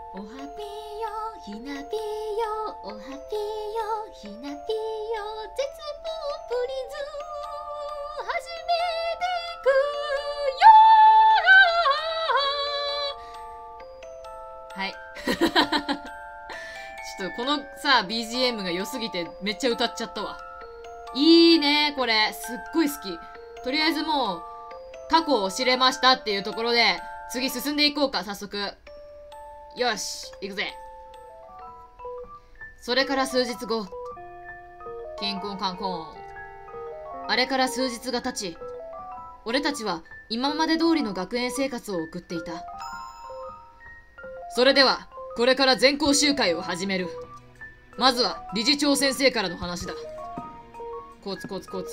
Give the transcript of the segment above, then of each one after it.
おはぴよひなぴよおはぴよひなぴよ絶望プリズ始めていくよ。はいちょっとこのさ BGM が良すぎてめっちゃ歌っちゃったわ。いいねこれすっごい好き。とりあえずもう過去を知れましたっていうところで次進んでいこうか。早速よし行くぜ。それから数日後、キンコンカンコン。あれから数日が経ち、俺たちは今まで通りの学園生活を送っていた。それではこれから全校集会を始める。まずは理事長先生からの話だ。コツコツコツ。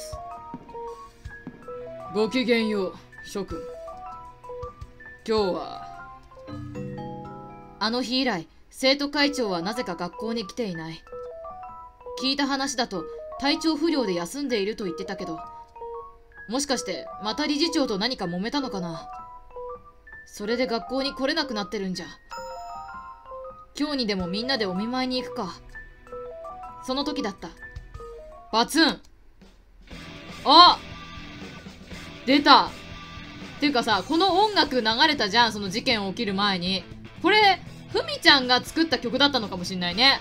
ごきげんよう諸君。今日はあの日以来、生徒会長はなぜか学校に来ていない。聞いた話だと体調不良で休んでいると言ってたけど、もしかしてまた理事長と何か揉めたのかな。それで学校に来れなくなってるんじゃ。今日にでもみんなでお見舞いに行くか。その時だった。バツン。あ、出た。っていうかさ、この音楽流れたじゃん、その事件起きる前に。これふみちゃんが作った曲だったのかもしんないね。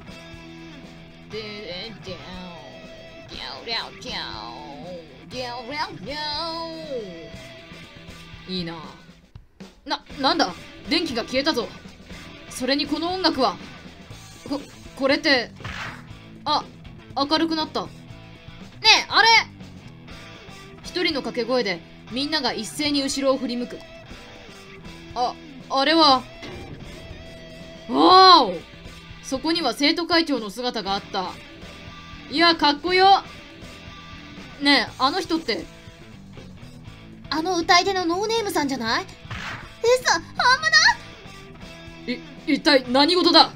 いいな。なんだ、電気が消えたぞ。それにこの音楽はこれって、あ、明るくなった。ねえ、あれ。一人の掛け声でみんなが一斉に後ろを振り向く。あれは、わーお、そこには生徒会長の姿があった。いや、かっこよ。ねえ、あの人って、 あの歌い手のノーネームさんじゃない？嘘、ほんまだ。 一体何事だ？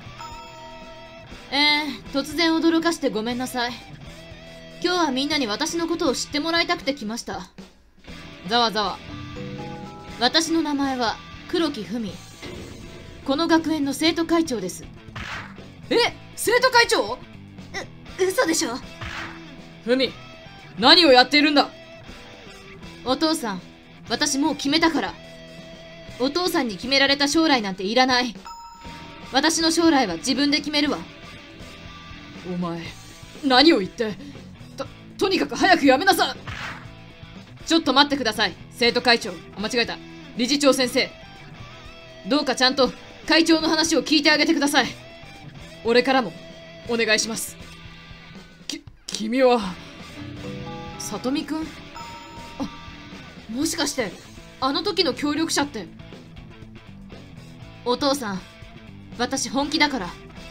突然驚かしてごめんなさい。今日はみんなに私のことを知ってもらいたくて来ました。ざわざわ。私の名前は黒木文。この学園の生徒会長です。生徒会長？ 嘘でしょ。 文、何をやっているんだ？お父さん、私もう決めたから。お父さんに決められた将来なんていらない。私の将来は自分で決めるわ。お前、何を言って。とにかく早くやめなさい。ちょっと待ってください、生徒会長。間違えた。理事長先生。どうかちゃんと会長の話を聞いてあげてください。俺からもお願いします。君はさとみくん？もしかしてあの時の協力者って。お父さん、私本気だから。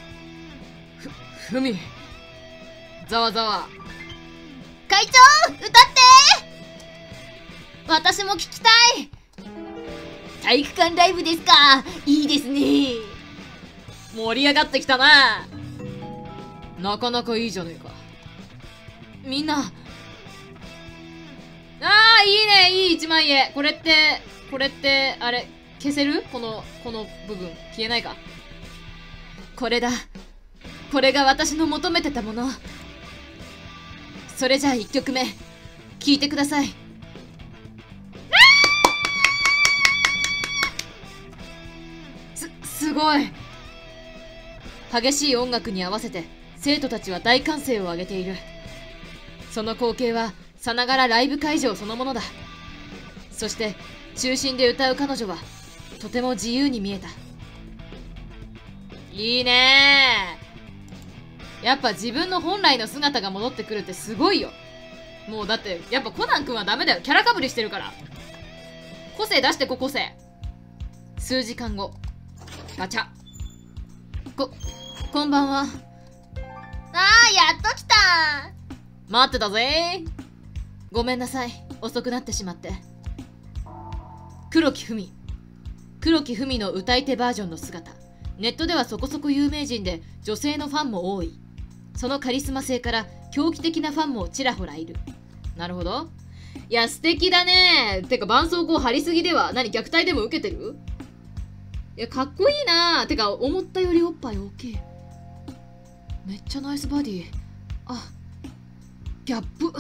ふみ、ざわざわ。 会長、歌って。私も聞きたい。体育館ライブですか。いいですね。 盛り上がってきたな。なかなかいいじゃねえか。みんな。いいね、いい一枚絵。これって、あれ、消せる？この部分。消えないか。これだ。これが私の求めてたもの。それじゃあ1曲目、聴いてください。すごい。激しい音楽に合わせて生徒たちは大歓声を上げている。その光景はさながらライブ会場そのものだ。そして中心で歌う彼女はとても自由に見えた。いいねー。やっぱ自分の本来の姿が戻ってくるってすごいよ。もうだってやっぱコナン君はダメだよ。キャラかぶりしてるから。個性出してこ、個性。数時間後、ガチャ。こんばんは。 やっと来た。 待ってたぜ。ごめんなさい、遅くなってしまって。黒木文の歌い手バージョンの姿。ネットではそこそこ有名人で女性のファンも多い。そのカリスマ性から狂気的なファンもちらほらいる。なるほど。いや素敵だね。てか絆創膏貼りすぎでは。何、虐待でも受けてる？ いや、かっこいいな。てか、思ったよりおっぱい大きい。めっちゃナイスバディ。あ、ギャップ。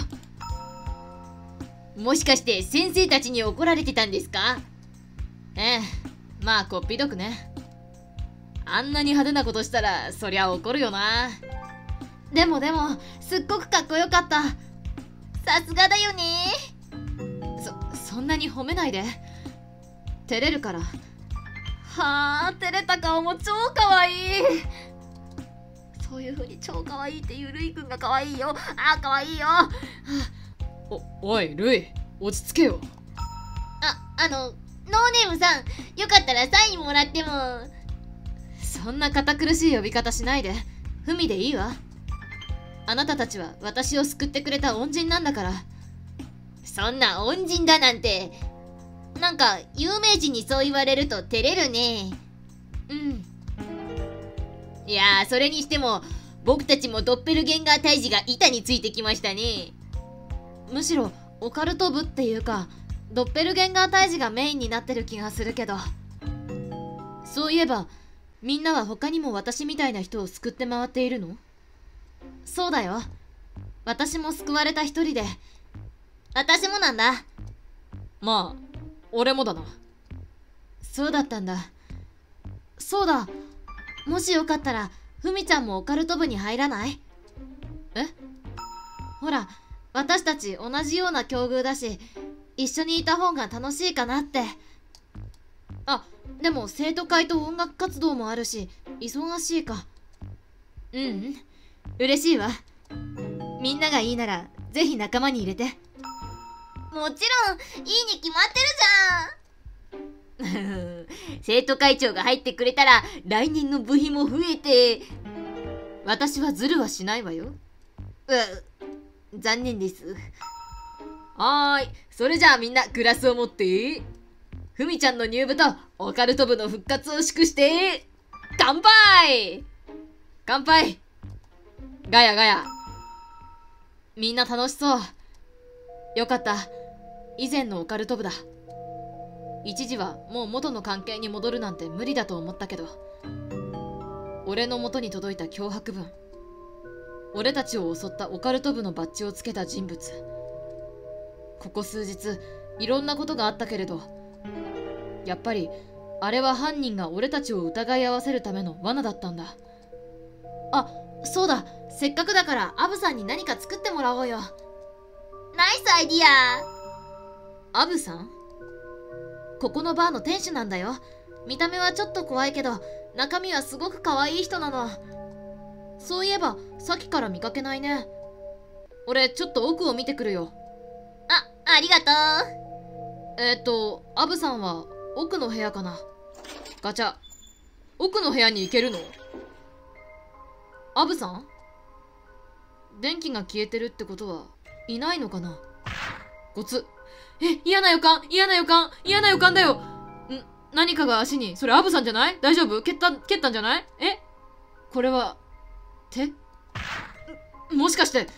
もしかして先生たちに怒られてたんですか？ ええ、まあこっぴどくね。あんなに派手なことしたらそりゃ怒るよな。 でもすっごくかっこよかった。さすがだよね。 そんなに褒めないで。照れるから。 はあ、照れた顔も超かわいい。そういう風に超かわいいっていうルイくんがかわいいよ。あーかわいいよ。 おいルイ、落ち着けよ。 ノーネームさん、よかったらサインもらっても。 そんな堅苦しい呼び方しないで。ふみでいいわ。あなたたちは私を救ってくれた恩人なんだから。 そんな恩人だなんて。なんか有名人にそう言われると照れるね。 うん。 いやー、それにしても僕たちもドッペルゲンガー退治が板についてきましたね。 むしろオカルト部っていうかドッペルゲンガー退治がメインになってる気がするけど。そういえばみんなは他にも私みたいな人を救って回っているの？そうだよ。私も救われた一人で。 私もなんだ。 まあ俺もだな。そうだったんだ。そうだ、もしよかったらふみちゃんもオカルト部に入らない？え？ほら、私たち同じような境遇だし一緒にいた方が楽しいかなって。あ、でも生徒会と音楽活動もあるし忙しいか。うん、嬉しいわ。みんながいいならぜひ仲間に入れて。 もちろん、いいに決まってるじゃん。生徒会長が入ってくれたら来年の部費も増えて。 私はズルはしないわよ。 残念です。 はーい、それじゃあみんなグラスを持って。ふみちゃんの入部とオカルト部の復活を祝して乾杯。乾杯。ガヤガヤ。みんな楽しそう。よかった。以前のオカルト部だ。一時はもう元の関係に戻るなんて無理だと思ったけど、俺の元に届いた脅迫文、俺たちを襲ったオカルト部のバッジをつけた人物。ここ数日いろんなことがあったけれど、やっぱりあれは犯人が俺たちを疑い合わせるための罠だったんだ。あ、そうだ、せっかくだからアブさんに何か作ってもらおうよ。 ナイスアイディア。 アブさん？ここのバーの店主なんだよ。見た目はちょっと怖いけど中身はすごく可愛い人なの。そういえばさっきから見かけないね。俺ちょっと奥を見てくるよ。 ありがとう。アブさんは奥の部屋かな。ガチャ。奥の部屋に行けるの？アブさん？電気が消えてるってことはいないのかな。ゴツ。嫌な予感、嫌な予感、嫌な予感だよ。何かが足に。それアブさんじゃない？大丈夫？蹴ったんじゃない？これは手？もしかして。キ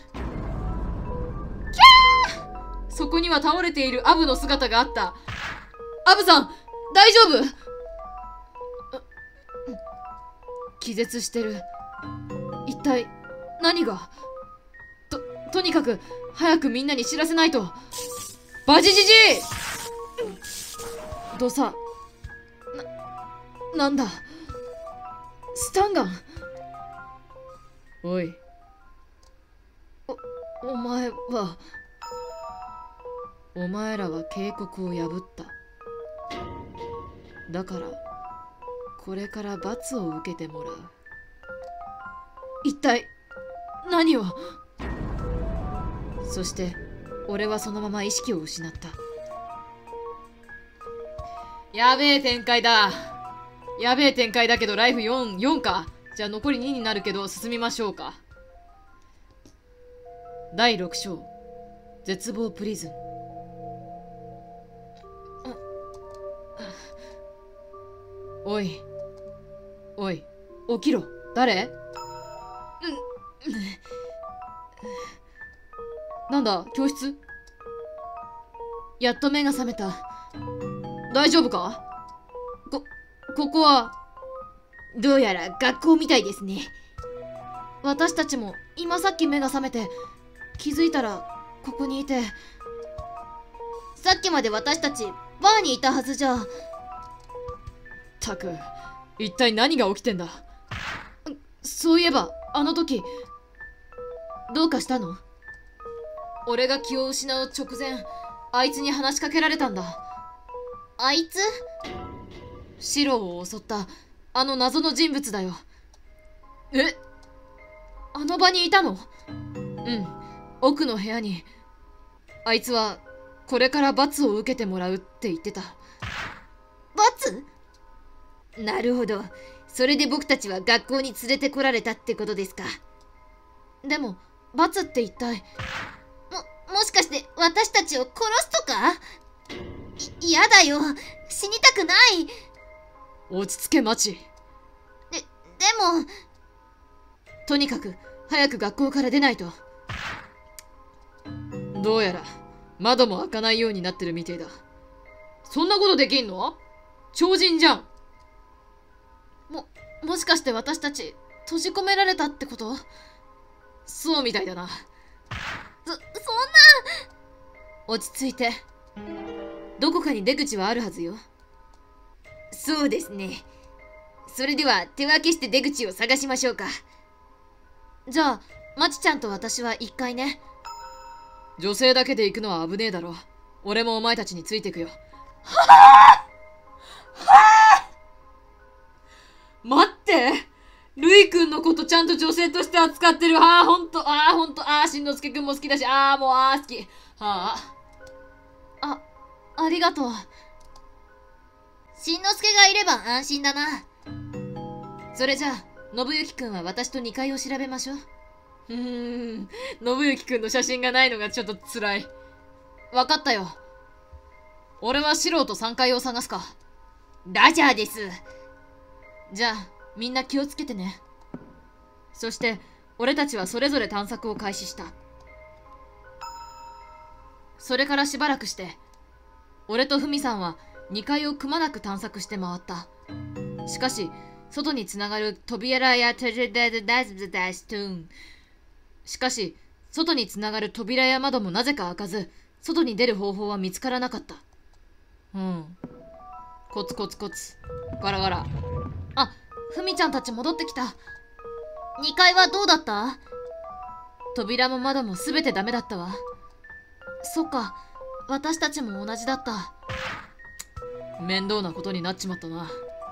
ャー！そこには倒れているアブの姿があった。アブさん大丈夫？気絶してる。一体何が？とにかく早くみんなに知らせないと。バジジジー！どさ。なんだ。スタンガン。おい。お前は。お前らは警告を破った。だからこれから罰を受けてもらう。一体何を？そして俺はそのまま意識を失った。やべえ展開だ。やべえ展開だけどライフ4か。じゃあ残り2になるけど進みましょうか。第6章絶望プリズン。おい起きろ。誰？なんだ教室？やっと目が覚めた。大丈夫か？ ここは、 どうやら学校みたいですね。 私たちも今さっき目が覚めて、気づいたらここにいて。 さっきまで私たちバーにいたはずじゃ。 たく、一体何が起きてんだ。そういえば、あの時、どうかしたの？俺が気を失う直前、あいつに話しかけられたんだ。 あいつ？ シロを襲ったあの謎の人物だよ。え？あの場にいたの？うん、奥の部屋に。あいつはこれから罰を受けてもらうって言ってた。 罰？なるほど。それで僕たちは学校に連れてこられたってことですか。 でも罰って一体？ もしかして私たちを殺すとか？嫌だよ。死にたくない。 落ち着けマチ。 でも。 とにかく早く学校から出ないと。どうやら窓も開かないようになってるみてえだ。そんなことできんの？超人じゃん。もしかして私たち閉じ込められたってこと？そうみたいだな。 そんな。 落ち着いて。どこかに出口はあるはずよ。 そうですね。それでは手分けして出口を探しましょうか。 じゃあマチちゃんと私は1階ね。女性だけで行くのは危ねえだろ。俺もお前たちについてくよ。待って、ルイくんのことちゃんと女性として扱ってる。ほんと、しんのすけくんも好きだし、もう、好き。ありがとう。 しんのすけがいれば安心だな。 それじゃあ、信行くんは私と2階を調べましょう。信行くんの写真がないのがちょっと辛い。わかったよ。俺は素人3階を探すか。 ラジャーです。 じゃあ、みんな気をつけてね。そして、俺たちはそれぞれ探索を開始した。それからしばらくして、俺とフミさんは2階をくまなく探索して回った。しかし、外につながる扉や窓もなぜか開かず、外に出る方法は見つからなかった。コツコツコツ。ガラガラ。フミちゃんたち戻ってきた。 2階はどうだった？ 扉も窓もすべてダメだったわ。そっか、私たちも同じだった。面倒なことになっちまったな。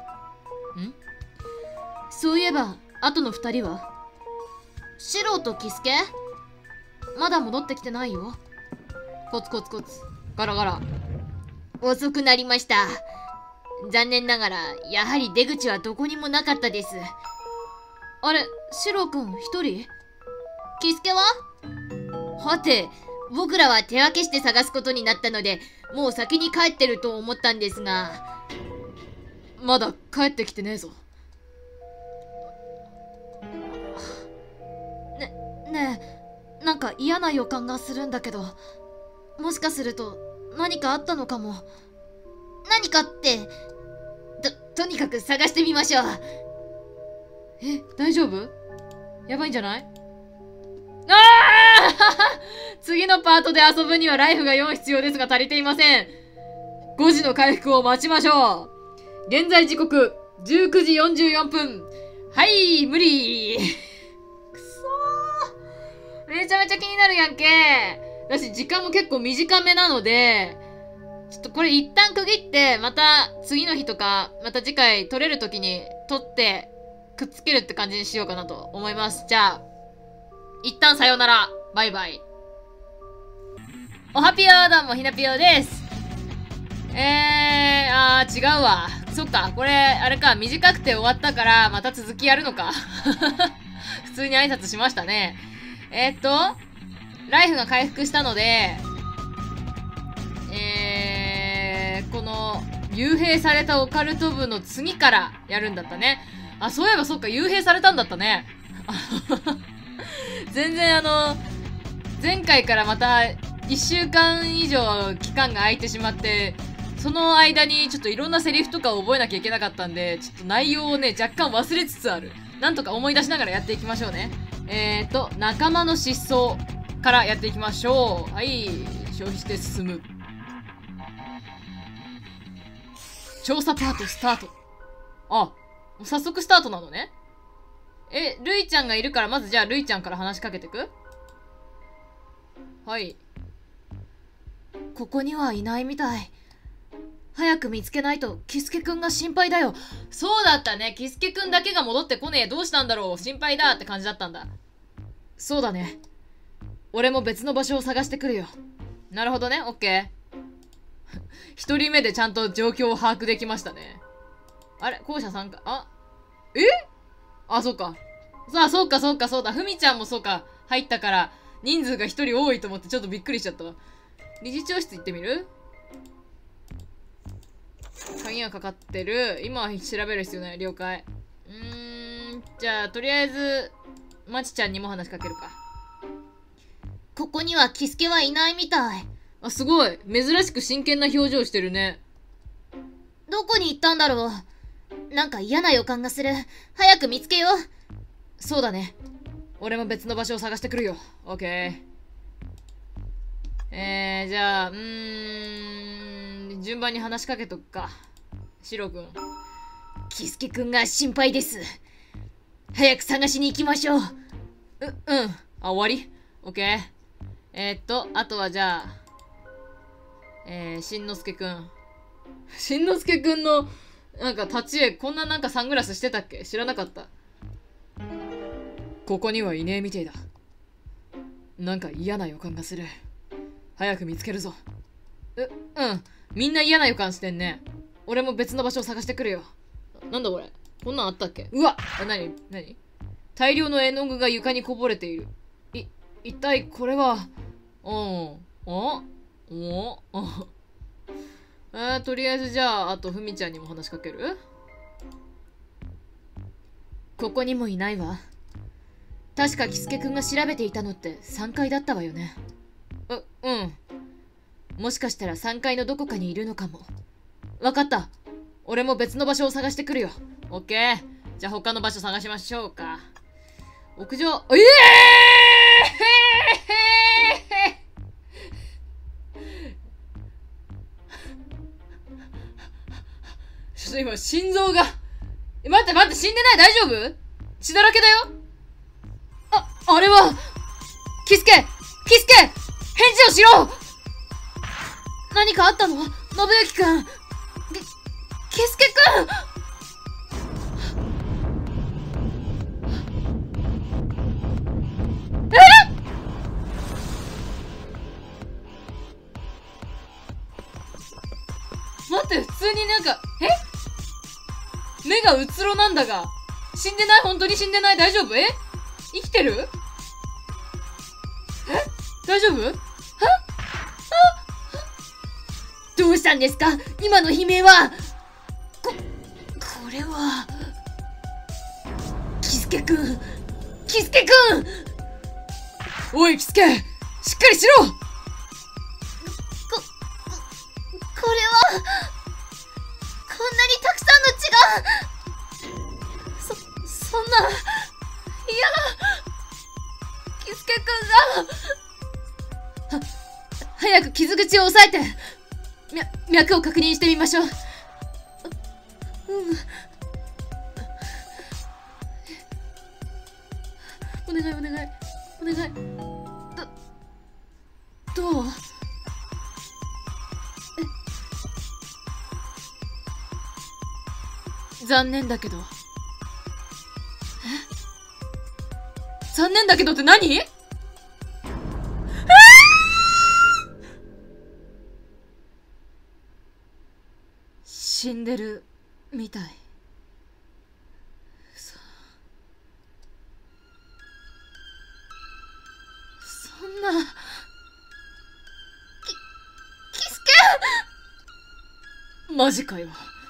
そういえば、後の2人は？シロとキスケ？まだ戻ってきてないよ。コツコツコツ。ガラガラ。 遅くなりました。残念ながら、やはり出口はどこにもなかったです。 あれ、シロくん一人？ キスケは？はて、僕らは手分けして探すことになったので、もう先に帰ってると思ったんですが。 まだ帰ってきてねえぞ。ねえ、なんか嫌な予感がするんだけど、もしかすると何かあったのかも。 何かって、とにかく探してみましょう。 大丈夫？やばいんじゃない？次のパートで遊ぶにはライフが4必要ですが足りていません。5時の回復を待ちましょう。現在時刻19時44分。はい、無理。くそー。めちゃめちゃ気になるやんけ。だし時間も結構短めなので、ちょっとこれ一旦区切って、また次の日とか、また次回撮れる時に撮ってくっつけるって感じにしようかなと思います。じゃあ、一旦さようなら。バイバイ。おはぴよー、どうもひなぴよです。違うわ。そっか、これ、あれか、短くて終わったから、また続きやるのか。普通に挨拶しましたね。ライフが回復したので、この、幽閉されたオカルト部の次からやるんだったね。そういえばそっか、幽閉されたんだったね。全然前回からまた1週間以上期間が空いてしまって、 その間にちょっといろんなセリフとかを覚えなきゃいけなかったんで、ちょっと内容をね、若干忘れつつある。なんとか思い出しながらやっていきましょうね。仲間の失踪からやっていきましょう。はい、消費して進む。調査パートスタート。あ、もう早速スタートなのね。ルイちゃんがいるから、まずじゃあルイちゃんから話しかけてく？はい。ここにはいないみたい。早く見つけないと、キスケくんが心配だよ。そうだったね。キスケくんだけが戻ってこねえ。どうしたんだろう。心配だって感じだったんだ。そうだね。俺も別の場所を探してくるよ。なるほどね。オッケー。一人目でちゃんと状況を把握できましたね。あれ校舎参加。あ、そうか。そうだ。ふみちゃんもそうか。入ったから、人数が一人多いと思ってちょっとびっくりしちゃったわ。理事長室行ってみる？鍵がかかってる。今は調べる必要ない。了解。じゃあ、とりあえず、まちちゃんにも話しかけるか。 ここにはキスケはいないみたい。 あ、すごい。珍しく真剣な表情してるね。 どこに行ったんだろう。なんか嫌な予感がする。早く見つけよう。 そうだね。俺も別の場所を探してくるよ。オッケー。じゃあ、順番に話しかけとくか。シロくん。 キスケくんが心配です。早く探しに行きましょう。 あ、終わり？オッケー。あとはじゃあ、しんのすけくん。しんのすけくんの、なんか立ち絵、こんななんかサングラスしてたっけ？知らなかった。ここにはいねえみてえだ。なんか嫌な予感がする。早く見つけるぞ。みんな嫌な予感してんね。俺も別の場所を探してくるよ。なんだこれ。こんなんあったっけ？うわっ！なに大量の絵の具が床にこぼれている。一体これは、とりあえずじゃあ、あとふみちゃんにも話しかける？ ここにもいないわ。確かキスケくんが調べていたのって3階だったわよね。もしかしたら3階のどこかにいるのかも。わかった。俺も別の場所を探してくるよ。 オッケー。じゃあ他の場所探しましょうか。屋上、ちょっと今心臓が、待って死んでない？大丈夫？血だらけだよ。あれはキスケ返事をしろ！ 何かあったの？信之くん。キスケくん！ 待って、普通になんか、目がうつろなんだが。死んでない？本当に死んでない？大丈夫？生きてる？大丈夫？ どうしたんですか？今の悲鳴は。これは。キスケくん。 おい、キスケ！しっかりしろ！ これは。こんなにたくさんの血が。そんな。いや。キスケくんが。 早く傷口を押さえて。脈を確認してみましょう。お願い。どう？残念だけど。残念だけどって何？死んでるみたい。そんな。 キスケ！ マジかよ。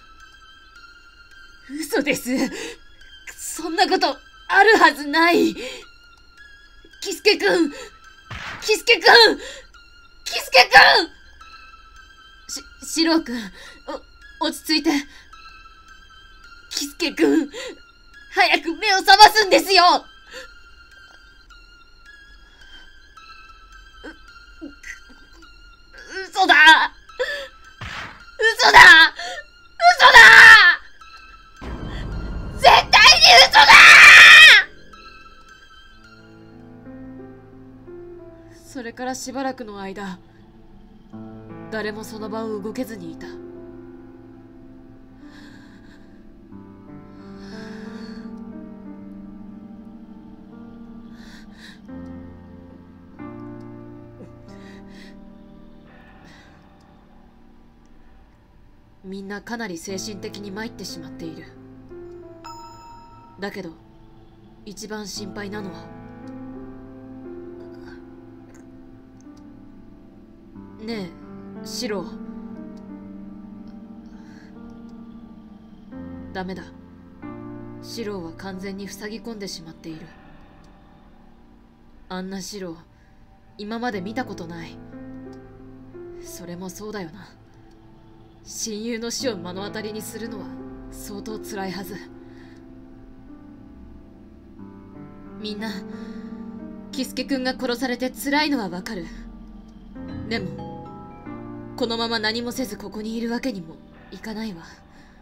嘘です。そんなことあるはずない。キスケくん！ シロウくん、落ち着いて。キスケくん、早く目を覚ますんですよ。嘘だ、嘘だ、嘘だ、絶対に嘘だ。それからしばらくの間、誰もその場を動けずにいた。みんなかなり精神的に参ってしまっている。だけど一番心配なのは、ねえシロ、ダメだ。シロは完全に塞ぎ込んでしまっている。あんなシロ今まで見たことない。それもそうだよな。親友の死を目の当たりにするのは相当辛いはず。みんなキスケくんが殺されて辛いのはわかる。でもこのまま何もせずここにいるわけにもいかないわ。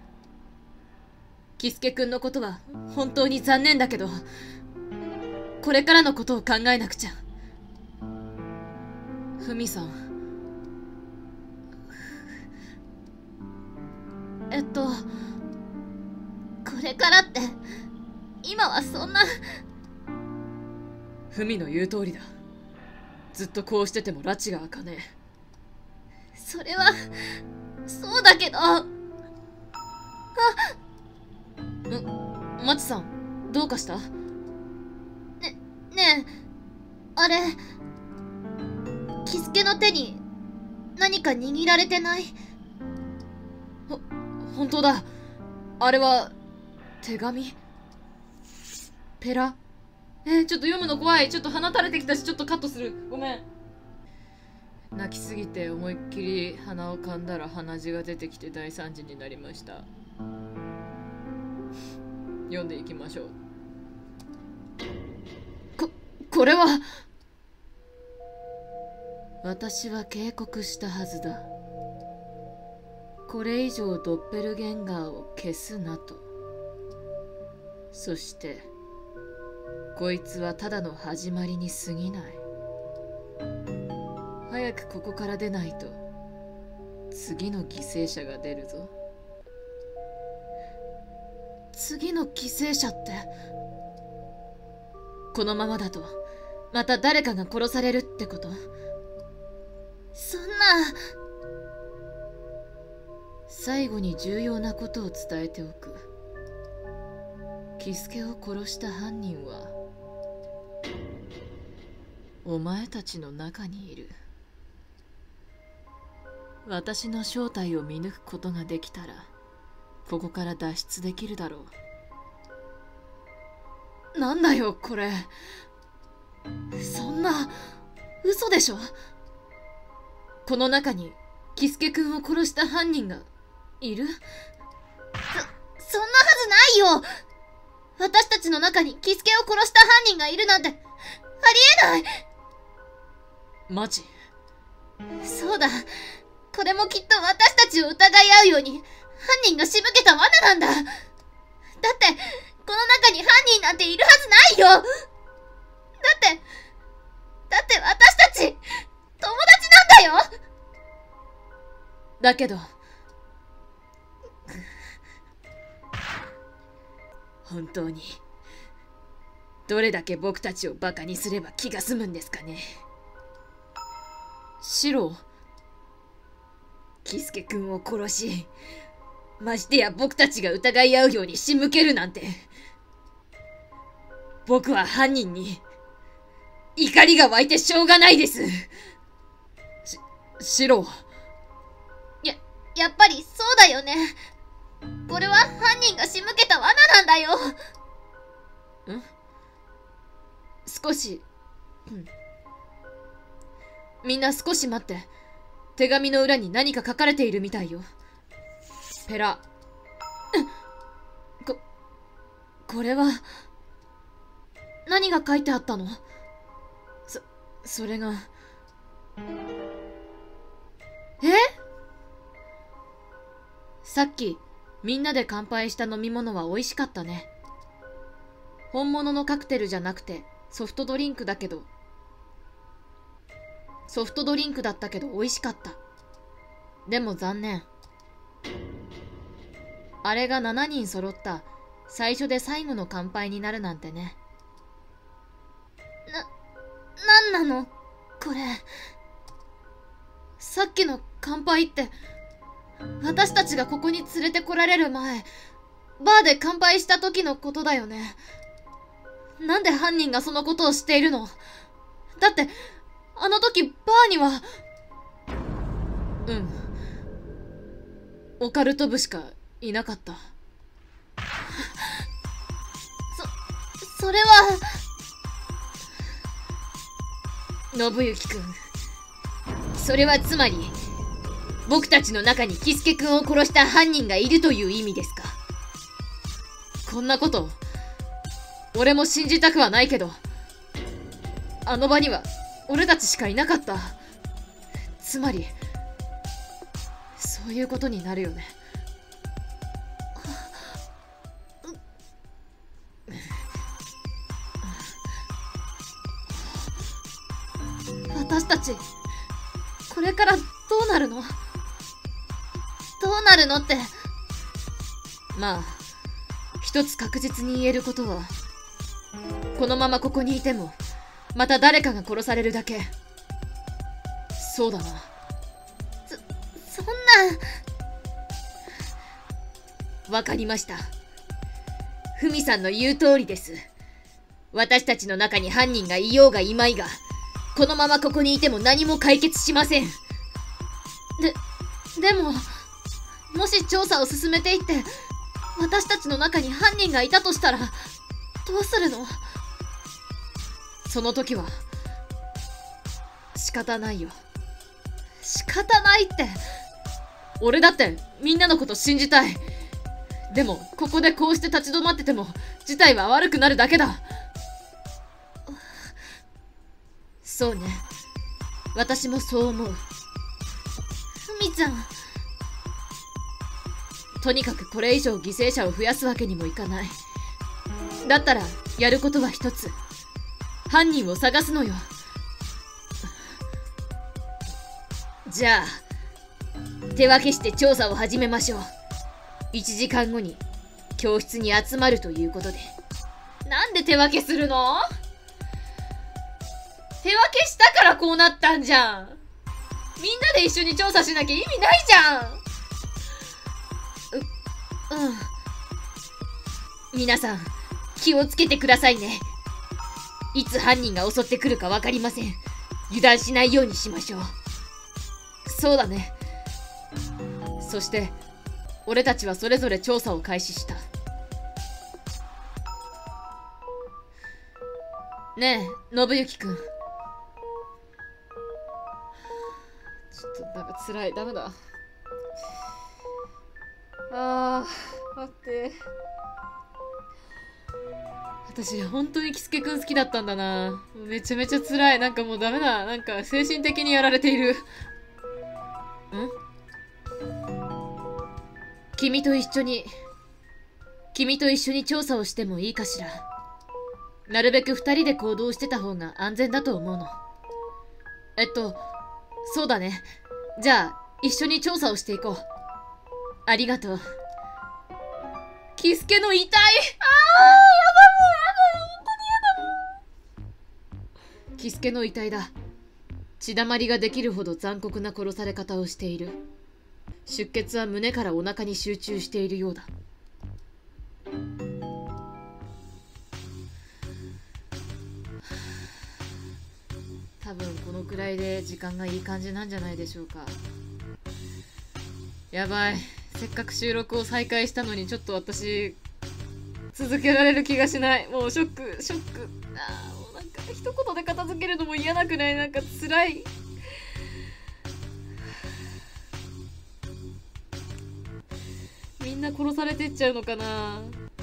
キスケくんのことは本当に残念だけど、これからのことを考えなくちゃ。フミさん、 これからって今はそんな。 フミの言う通りだ。ずっとこうしてても拉致が開かねえ。それはそうだけど。 マチさん、どうかした？ ねえ、あれ、キスケの手に何か握られてない？ 本当だ。あれは手紙？ペラ？ちょっと読むの怖い。ちょっと鼻垂れてきたし、ちょっとカットする。ごめん。泣きすぎて思いっきり鼻を噛んだら鼻血が出てきて大惨事になりました。読んでいきましょう。これは。私は警告したはずだ。これ以上ドッペルゲンガーを消すなと。そしてこいつはただの始まりに過ぎない。早くここから出ないと次の犠牲者が出るぞ。次の犠牲者って、このままだとまた誰かが殺されるってこと？ そんな。 最後に重要なことを伝えておく。キスケを殺した犯人はお前たちの中にいる。私の正体を見抜くことができたらここから脱出できるだろう。なんだよこれ。そんな嘘でしょ。この中にキスケくんを殺した犯人がいる？ そんなはずないよ。私たちの中にキスケを殺した犯人がいるなんてありえない。 マジ？ そうだ。これもきっと私たちを疑い合うように犯人が仕向けた罠なんだ。だってこの中に犯人なんているはずないよ。だって私たち友達なんだよ。 だけど本当にどれだけ僕たちをバカにすれば気が済むんですかね。シロ、キスケ君を殺し、ましてや僕たちが疑い合うように仕向けるなんて。僕は犯人に怒りが湧いてしょうがないです。シロ、 やっぱりそうだよね。これは犯人が仕向けた罠なんだよ。 少し、みんな少し待って。 手紙の裏に何か書かれているみたいよ。ペラ。これは、何が書いてあったの？それが。さっき、みんなで乾杯した飲み物は美味しかったね。本物のカクテルじゃなくて、ソフトドリンクだったけど美味しかった。でも残念。あれが7人揃った最初で最後の乾杯になるなんてね。 なんなのこれ。 さっきの乾杯って、私たちがここに連れてこられる前、バーで乾杯した時のことだよね。なんで犯人がそのことをしているの？だって、あの時バーには。オカルト部しかいなかった。 それは。 信行くん。それはつまり、僕たちの中にキスケくんを殺した犯人がいるという意味ですか？こんなこと、俺も信じたくはないけど、あの場には俺たちしかいなかった。つまり、そういうことになるよね。私たち、これからどうなるの？ どうなるのって。 まあ、一つ確実に言えることは、このままここにいても、また誰かが殺されるだけ。そうだな。 そんな。 わかりました。ふみさんの言う通りです。私たちの中に犯人がいようがいまいが、このままここにいても何も解決しません。 でも、もし調査を進めていって、私たちの中に犯人がいたとしたら、どうするの？ その時は、仕方ないよ。 仕方ないって。 俺だってみんなのこと信じたい。でも、ここでこうして立ち止まってても、事態は悪くなるだけだ。そうね。私もそう思う。 ふみちゃん。 とにかくこれ以上犠牲者を増やすわけにもいかない。だったら、やることは一つ。犯人を探すのよ。じゃあ、手分けして調査を始めましょう。1時間後に、教室に集まるということで。 なんで手分けするの？ 手分けしたからこうなったんじゃん。みんなで一緒に調査しなきゃ意味ないじゃん。皆さん、気をつけてくださいね。いつ犯人が襲ってくるかわかりません。油断しないようにしましょう。そうだね。そして、俺たちはそれぞれ調査を開始した。ねえ、信行くん。ちょっとなんか辛い。ダメだ。待って。私、本当にキスケくん好きだったんだな。めちゃめちゃ辛い。なんかもうダメだ。なんか精神的にやられている。君と一緒に調査をしてもいいかしら。なるべく二人で行動してた方が安全だと思うの。そうだね。じゃあ、一緒に調査をしていこう。ありがとう。キスケの遺体。やだもう、本当にやだもん。キスケの遺体だ。血だまりができるほど残酷な殺され方をしている。出血は胸からお腹に集中しているようだ。多分このくらいで時間がいい感じなんじゃないでしょうか。やばい。せっかく収録を再開したのにちょっと私続けられる気がしない。もうショック。もうなんか一言で片付けるのも嫌なくない？なんか辛い。 んな殺されてっちゃうのかな。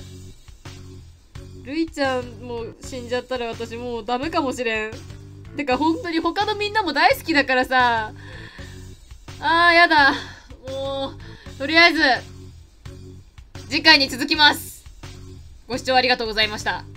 るいちゃんも死んじゃったら私もうダメかもしれん。てか本当に他のみんなも大好きだからさ。やだ。もう、とりあえず、次回に続きます。ご視聴ありがとうございました。